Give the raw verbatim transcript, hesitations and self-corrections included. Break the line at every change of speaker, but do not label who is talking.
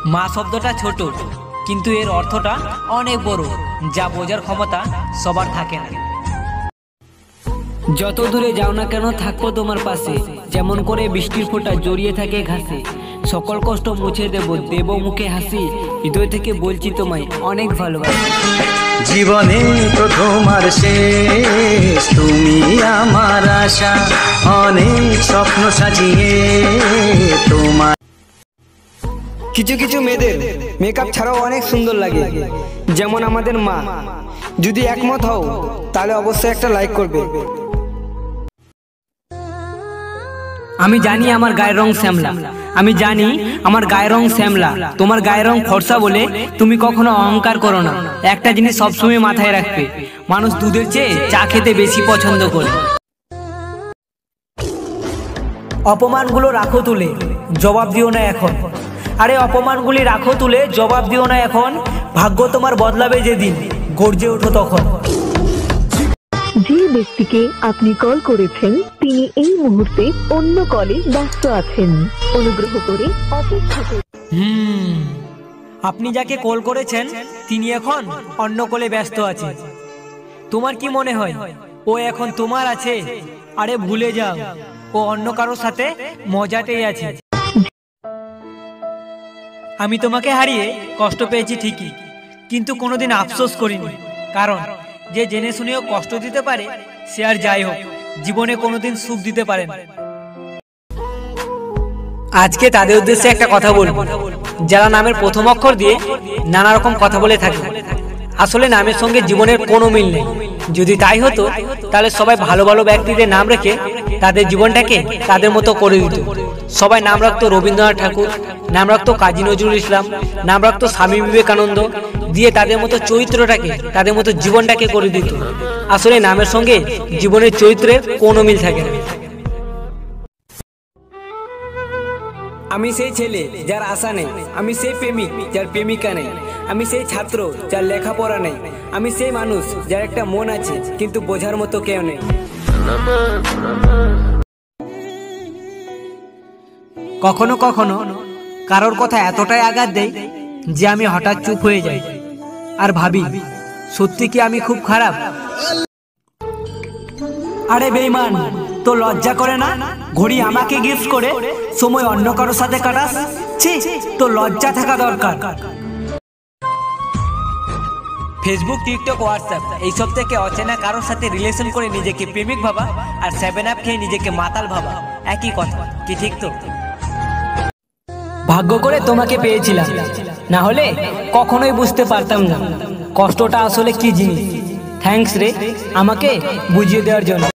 মা শব্দটা ছোট, কিন্তু এর অর্থটা অনেক বড়, যা বোঝার ক্ষমতা সবার থাকে না।
যত দূরে যাও না কেন থাকবো তোমার পাশে, যেমন করে বৃষ্টির ফোঁটা জড়িয়ে থাকে ঘাসে। সকল কষ্ট মুছে দেব, দেব মুখে হাসি। হৃদয় থেকে বলছি তোমায় অনেক ভালোবাসি।
জীবনে তো তোমার শেষ, তুমি আমার আশা, অনেক স্বপ্ন সাজিয়ে তোমার।
কিছু কিছু মেয়েদের মেকআপ ছাড়াও অনেক সুন্দর লাগে, যেমন আমাদের মা। যদি একমত হও তাহলে অবশ্যই একটা লাইক করবে। আমি জানি আমার গায়ের রং শ্যামলা, আমি জানি আমার গায়ের রং শ্যামলা। তোমার গায়ের রং ফর্সা বলে তুমি কখনো অহংকার করো না। একটা জিনিস সবসময় মাথায় রাখবে, মানুষ দুধের চেয়ে চা খেতে বেশি পছন্দ করে। অপমানগুলো রাখো তুলে, জবাব দিও না এখন। আরে অপমানগুলি রাখো তুলে, জবাব দিও না এখন। ভাগ্য তোমার বদলাবে যেদিন, গর্জে ওঠো তখন।
যে ব্যক্তিকে আপনি কল করেছেন তিনি এই মুহূর্তে অন্য কলে ব্যস্ত আছেন, অনুগ্রহ করে অপেক্ষা করুন।
হুম আপনি যাকে কল করেছেন তিনি এখন অন্য কলে ব্যস্ত আছে। তোমার কি মনে হয় ও এখন তোমার আছে? আরে ভুলে যাও, ও অন্য কারোর সাথে মজাতেই আছে। আমি তোমাকে হারিয়ে কষ্ট পেয়েছি ঠিকই, কিন্তু কোনোদিন আফসোস করিনি। কারণ যে জেনে শুনেও কষ্ট দিতে পারে সে আর যাই হোক জীবনে কোনোদিন সুখ দিতে পারে না। আজকে তাদের উদ্দেশ্যে একটা কথা বলবো, যারা নামের প্রথম অক্ষর দিয়ে নানা রকম কথা বলে থাকে। আসলে নামের সঙ্গে জীবনের কোনো মিল নেই। যদি তাই হতো তাহলে সবাই ভালো ভালো ব্যক্তিদের নাম রেখে তাদের জীবনটাকে তাদের মতো করে দিত। সবাই নাম রাখতো রবীন্দ্রনাথ ঠাকুর, নাম রাখতো কাজী নজরুল ইসলাম, নাম রাখতো স্বামী বিবেকানন্দ, দিয়ে তাদের মতো চরিত্রটাকে তাদের মতো জীবনটাকে করে দিত। আসলে নামের সঙ্গে জীবনের চরিত্রের কোনো মিল থাকে না। আমি সেই ছেলে যার আশা নেই, আমি সেই প্রেমিক যার প্রেমিকা নেই, আমি সেই ছাত্র যার লেখাপড়া নেই, আমি সেই মানুষ যার একটা মন আছে কিন্তু বোঝার মতো কেউ নেই। কখনো কখনো কারোর কথা এতটাই আঘাত দেয় যে আমি হঠাৎ চুপ হয়ে যাই আর ভাবি, সত্যি কি আমি খুব খারাপ? আরে বেঈমান, তো লজ্জা করে না ঘড়ি আমাকে গিফট করে সময় অন্য কারোর সাথে কাটাস? ছি, তো লজ্জা থাকা দরকার। ফেসবুক, টিকটক, হোয়াটসঅ্যাপ এইসব থেকে অচেনা কারোর সাথে রিলেশন করে নিজেকে প্রেমিক ভাবা আর সেভেন আপ খেয়ে নিজেকে মাতাল ভাবা একই কথা, কি ঠিক তো? ভাগ্য করে তোমাকে পেয়েছিলাম, না হলে কখনোই বুঝতে পারতাম না কষ্টটা আসলে কি জিনিস। থ্যাঙ্কস রে আমাকে বুঝিয়ে দেওয়ার জন্য।